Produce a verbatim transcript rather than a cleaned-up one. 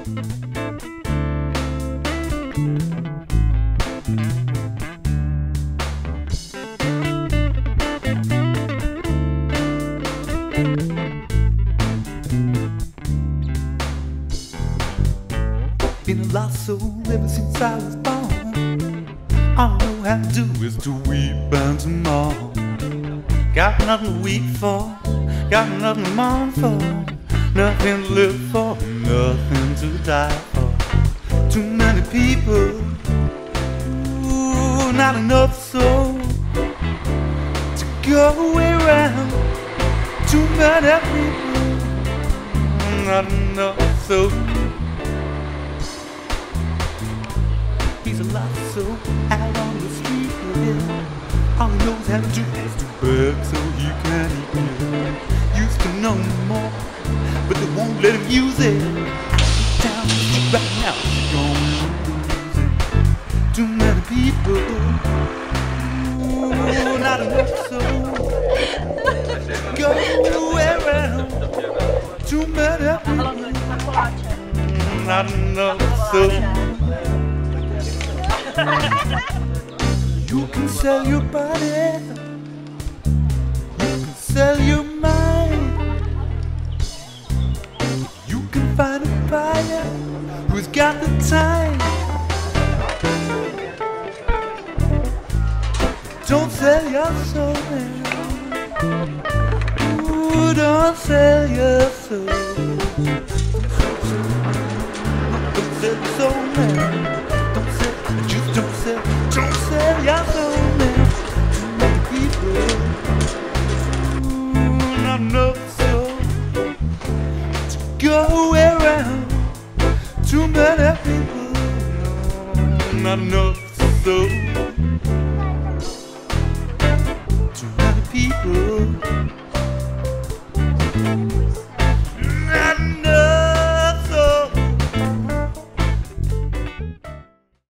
Been a lost soul ever since I was born. All I know how to do is to weep and to mourn. Got nothing to weep for, got nothing to mourn for, nothing to live for, nothing to die for. Too many people, ooh, not enough soul to go around. Too many people, not enough soul. He's a lost soul out on the street hill. All he knows how to do is to beg so he can eat. Used to know more, but they won't let him use it. Down the street right now, he's gonna lose it. Too many people, ooh, not enough soul. Go around. Too many people, not enough soul. You can sell your body, you can sell your mind, you can find a buyer who's got the time. Don't sell your soul, man. Ooh, don't sell your soul. Don't sell your soul, man. Don't sell, don't sell your soul, man. Too many people, ooh, not enough soul to go around. Too many people, no, not enough soul. Too many people.